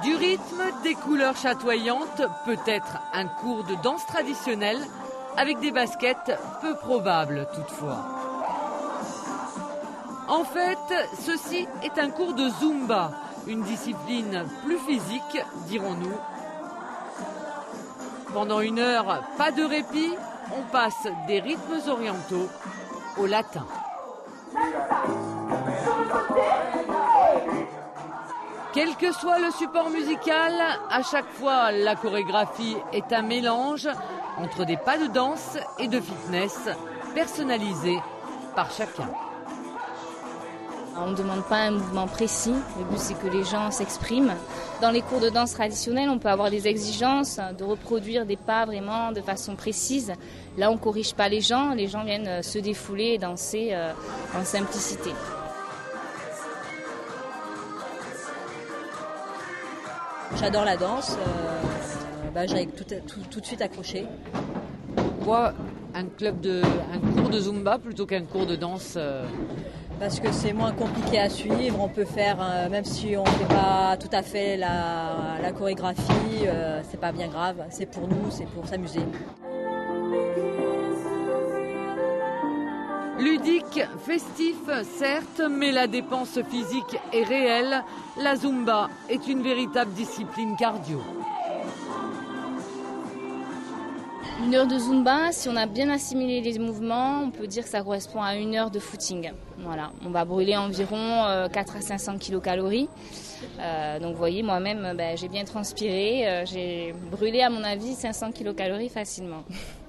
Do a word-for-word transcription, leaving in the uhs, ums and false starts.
Du rythme, des couleurs chatoyantes, peut-être un cours de danse traditionnelle, avec des baskets peu probables toutefois. En fait, ceci est un cours de Zumba, une discipline plus physique, dirons-nous. Pendant une heure, pas de répit, on passe des rythmes orientaux au latin. Quel que soit le support musical, à chaque fois la chorégraphie est un mélange entre des pas de danse et de fitness personnalisés par chacun. On ne demande pas un mouvement précis, le but c'est que les gens s'expriment. Dans les cours de danse traditionnels, on peut avoir des exigences de reproduire des pas vraiment de façon précise. Là, on ne corrige pas les gens, les gens viennent se défouler et danser en simplicité. J'adore la danse, euh, bah, j'ai tout, tout, tout de suite accroché. Pourquoi un, club de, un cours de Zumba plutôt qu'un cours de danse euh... Parce que c'est moins compliqué à suivre, on peut faire, euh, même si on ne fait pas tout à fait la, la chorégraphie, euh, c'est pas bien grave, c'est pour nous, c'est pour s'amuser. Ludique, festif, certes, mais la dépense physique est réelle. La Zumba est une véritable discipline cardio. Une heure de Zumba, si on a bien assimilé les mouvements, on peut dire que ça correspond à une heure de footing. Voilà, on va brûler environ quatre à cinq cents kilocalories. Euh, donc vous voyez, moi-même, ben, j'ai bien transpiré. Euh, j'ai brûlé, à mon avis, cinq cents kilocalories facilement.